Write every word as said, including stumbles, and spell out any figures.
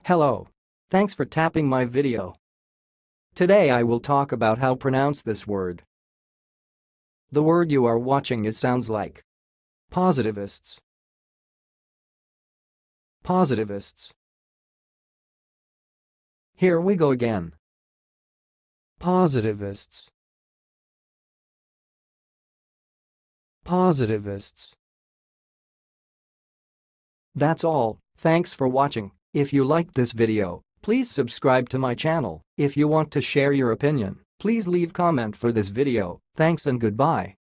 Hello. Thanks for tapping my video. Today I will talk about how pronounce this word. The word you are watching is sounds like positivists. Positivists. Here we go again. Positivists. Positivists. That's all. Thanks for watching. If you liked this video, please subscribe to my channel. If you want to share your opinion, please leave comment for this video. Thanks and goodbye.